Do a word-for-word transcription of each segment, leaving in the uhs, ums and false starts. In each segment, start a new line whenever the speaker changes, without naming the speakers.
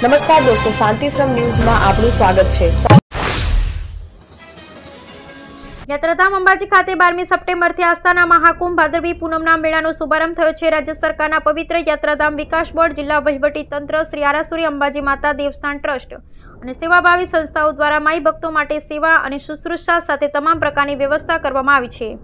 નમસ્કાર દોસ્તો, શાંતિશ્રમ ન્યૂઝમાં આપનું સ્વાગત છે।
યાત્રાધામ અંબાજી ખાતે બારમી સપ્ટેમ્બરથી આસ્થાના મહાકુંભ ભાદરવી પૂનમના મેળાનો શુભારંભ થયો છે। રાજ્ય સરકારના પવિત્ર યાત્રાધામ વિકાસ બોર્ડ, જિલ્લા વહીવટી તંત્ર, શ્રી આરાસુરી અંબાજી માતા દેવસ્થાન ટ્રસ્ટ અને સેવાભાવી સંસ્થાઓ દ્વારા માઈ ભક્તો માટે સેવા અને શુશ્રૂષા સાથે તમામ પ્રકારની વ્યવસ્થા કરવામાં આવી છે।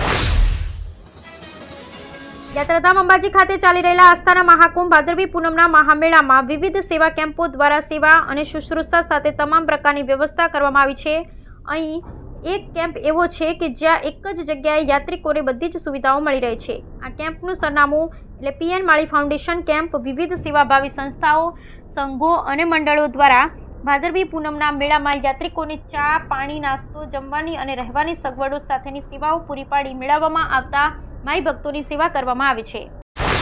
યાત્રાધામ અંબાજી ખાતે ચાલી રહેલા આસ્થાના મહાકુંભ ભાદરવી પૂનમના મહામેળામાં વિવિધ સેવા કેમ્પો દ્વારા સેવા અને શુશ્રૂષા સાથે તમામ પ્રકારની વ્યવસ્થા કરવામાં આવી છે। અહીં એક કેમ્પ એવો છે કે જ્યાં એક જ જગ્યાએ યાત્રિકોને બધી જ સુવિધાઓ મળી રહે છે। આ કેમ્પનું સરનામું એટલે P N Mali foundation camp વિવિધ સેવાભાવી સંસ્થાઓ, સંઘો અને મંડળો દ્વારા ભાદરવી પૂનમના મેળામાં યાત્રિકોને ચા, પાણી, નાસ્તો, જમવાની અને રહેવાની સગવડો સાથેની સેવાઓ પૂરી પાડી મેળવવામાં આવતા માઈ ભક્તોની સેવા કરવામાં આવે છે।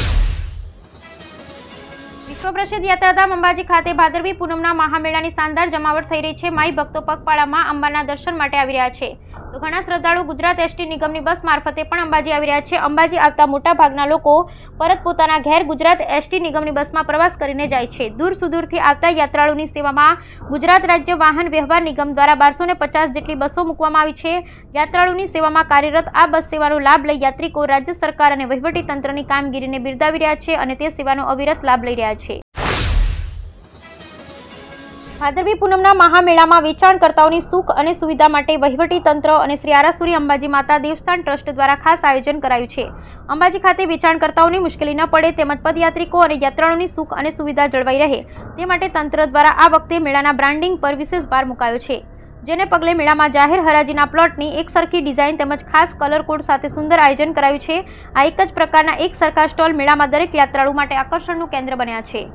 વિશ્વ પ્રસિદ્ધ યાત્રાધામ અંબાજી ખાતે ભાદરવી પૂનમના મહામેળાની શાનદાર જમાવટ થઈ રહી છે। માઈ ભક્તો પગપાળામાં અંબાના દર્શન માટે આવી રહ્યા છે, તો ઘણા શ્રદ્ધાળુ ગુજરાત એસટી નિગમની બસ મારફતે પણ અંબાજી આવી રહ્યા છે। અંબાજી આવતા મોટા ભાગના લોકો પરત પોતાના ઘેર ગુજરાત એસટી નિગમની બસમાં પ્રવાસ કરીને જાય છે। દૂર સુદૂરથી આવતા યાત્રાળુની સેવામાં ગુજરાત રાજ્ય વાહન વ્યવહાર નિગમ દ્વારા બારસો ને પચાસ જેટલી બસો મૂકવામાં આવી છે। યાત્રાળુની સેવામાં કાર્યરત આ બસ સેવાનો લાભ લઈ યાત્રિકો રાજ્ય સરકાર અને વહીવટી તંત્રની કામગીરીને બિરદાવી રહ્યા છે અને તે સેવાનો અવિરત લાભ લઈ રહ્યા છે। ભાદરવી પૂનમના મહામેળામાં વેચાણકર્તાઓની સુખ અને સુવિધા માટે વહીવટી તંત્ર અને શ્રી આરાસુરી અંબાજી માતા દેવસ્થાન ટ્રસ્ટ દ્વારા ખાસ આયોજન કરાયું છે। અંબાજી ખાતે વેચાણકર્તાઓની મુશ્કેલી ન પડે તેમજ પદયાત્રિકો અને યાત્રાળુઓની સુખ અને સુવિધા જળવાઈ રહે તે માટે તંત્ર દ્વારા આ વખતે મેળાના બ્રાન્ડિંગ પર વિશેષ ભાર મુકાયો છે, જેને પગલે મેળામાં જાહેર હરાજીના પ્લોટની એક સરખી ડિઝાઇન તેમજ ખાસ કલર કોડ સાથે સુંદર આયોજન કરાયું છે। આ એક જ પ્રકારના એક સરખા સ્ટોલ મેળામાં દરેક યાત્રાળુ માટે આકર્ષણનું કેન્દ્ર બન્યા છે।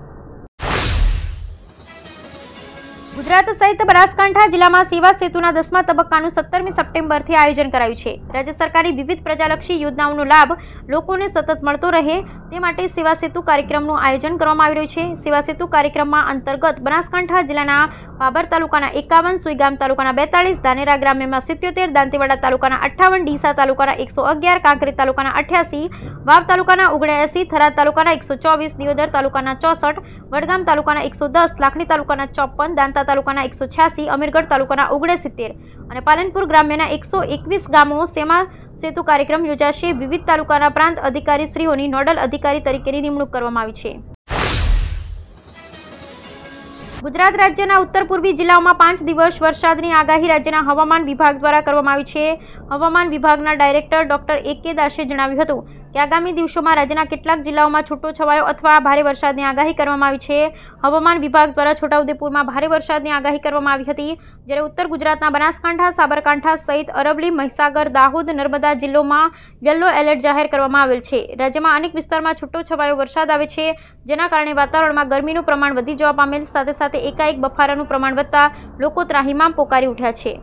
ગુજરાત સહિત બનાસકાંઠા જિલ્લામાં સેવા સેતુના દસમા તબક્કાનું સત્તરમી સપ્ટેમ્બરથી આયોજન કરાયું છે। રાજ્ય સરકારની વિવિધ પ્રજાલક્ષી યોજનાઓનો લાભ લોકોને સતત મળતો રહે તે માટે સેવા સેતુ કાર્યક્રમનું આયોજન કરવામાં આવી રહ્યું છે। સેવા સેતુ કાર્યક્રમમાં અંતર્ગત બનાસકાંઠા જિલ્લાના બાબર તાલુકાના એકાવન, સુઈગામ તાલુકાના બેતાળીસ, ધાનેરા ગ્રામ્યમાં સિત્યોતેર, દાંતીવાડા તાલુકાના અઠ્ઠાવન, ડીસા તાલુકાના એકસો અગિયાર, કાંકરેજ તાલુકાના અઠ્યાસી, વાવ તાલુકાના ઓગણએંસી, થરાદ તાલુકાના એકસો ચોવીસ, દિયોદર તાલુકાના ચોસઠ, વડગામ તાલુકાના એકસો દસ, લાખણી તાલુકાના ચોપન, દાંતા તાલુકાના એકસો છ્યાસી, અમીરગઢ તાલુકાના ઓગણસિત્તેર અને પાલનપુર ગ્રામ્યના એકસો એકવીસ ગામો સેવા સેતુ કાર્યક્રમ યોજાશે। વિવિધ તાલુકાના પ્રાંત અધિકારી શ્રીઓની નોડલ અધિકારી તરીકેની નિમણૂક કરવામાં આવી છે। ગુજરાત રાજ્યના ઉત્તર પૂર્વી જિલ્લાઓમાં પાંચ દિવસ વરસાદની આગાહી રાજ્યના હવામાન વિભાગ દ્વારા કરવામાં આવી છે। હવામાન વિભાગના ડાયરેક્ટર ડોક્ટર એ કે દાસે જણાવ્યું હતું કે આગામી દિવસોમાં રાજ્યના કેટલાક જિલ્લાઓમાં છૂટો છવાયો અથવા ભારે વરસાદની આગાહી કરવામાં આવી છે। હવામાન વિભાગ દ્વારા છોટાઉદેપુરમાં ભારે વરસાદની આગાહી કરવામાં આવી હતી, જ્યારે ઉત્તર ગુજરાતના બનાસકાંઠા, સાબરકાંઠા સહિત અરવલ્લી, મહીસાગર, દાહોદ, નર્મદા જિલ્લોમાં યલો એલર્ટ જાહેર કરવામાં આવેલ છે। રાજ્યમાં અનેક વિસ્તારમાં છૂટો છવાયો વરસાદ આવે છે, જેના કારણે વાતાવરણમાં ગરમીનું પ્રમાણ વધી જવા પામેલ સાથે સાથે એકાએક બફારાનું પ્રમાણ વધતા લોકો ત્રાહિમામ પોકારી ઉઠ્યા છે।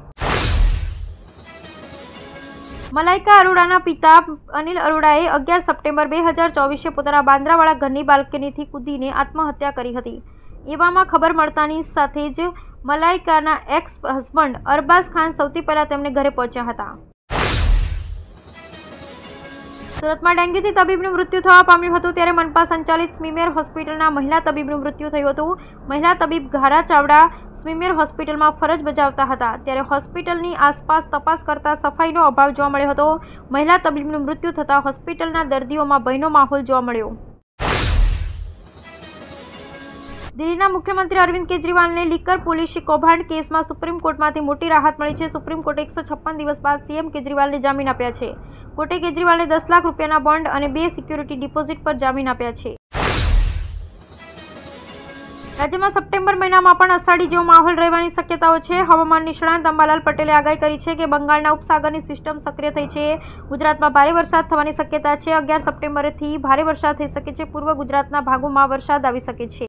મલાઇકા અરોડાના પિતા અનિલ અરોડાએ અગિયાર સપ્ટેમ્બર બે હજાર ચોવીસે પોતાના બાંદ્રાવાળા ઘરની બાલ્કનીથી કૂદીને આત્મહત્યા કરી હતી। એવામાં ખબર મળતાની સાથે જ મલાઇકાના એક્સ હસબન્ડ અરબાઝ ખાન સૌથી પહેલા તેમને ઘરે પહોંચ્યા હતા। સુરતમાં ડેન્ગ્યુથી તબીબનું મૃત્યુ થવા પામ્યું હતું, ત્યારે મનપા સંચાલિત સ્મીમેર હોસ્પિટલના મહિલા તબીબનું મૃત્યુ થયું હતું। મહિલા તબીબ ઘારા ચાવડા સ્મીમેર હોસ્પિટલમાં ફરજ બજાવતા હતા, ત્યારે હોસ્પિટલની આસપાસ તપાસ કરતા સફાઈનો અભાવ જોવા મળ્યો હતો। મહિલા તબીબનું મૃત્યુ થતાં હોસ્પિટલના દર્દીઓમાં ભયનો માહોલ જોવા મળ્યો। દિલ્હીના મુખ્યમંત્રી અરવિંદ કેજરીવાલને લીકર પોલિસી કૌભાંડ કેસમાં સુપ્રીમ કોર્ટમાંથી મોટી રાહત મળી છે। સુપ્રીમ કોર્ટે એકસો છપ્પન દિવસ બાદ સીએમ કેજરીવાલને જામીન આપ્યા છે। કોર્ટે કેજરીવાલને દસ લાખ રૂપિયાના બોન્ડ અને બે સિક્યુરિટી ડિપોઝિટ પર જામીન આપ્યા છે। રાજ્યમાં સપ્ટેમ્બર મહિનામાં પણ અષાઢી જેવો માહોલ રહેવાની શક્યતાઓ છે। હવામાન નિષ્ણાંત અંબાલાલ પટેલે આગાહી કરી છે કે બંગાળના ઉપસાગરની સિસ્ટમ સક્રિય થઈ છે। ગુજરાતમાં ભારે વરસાદ થવાની શક્યતા છે। અગિયાર સપ્ટેમ્બરથી ભારે વરસાદ થઈ શકે છે। પૂર્વ ગુજરાતના ભાગોમાં વરસાદ આવી શકે છે।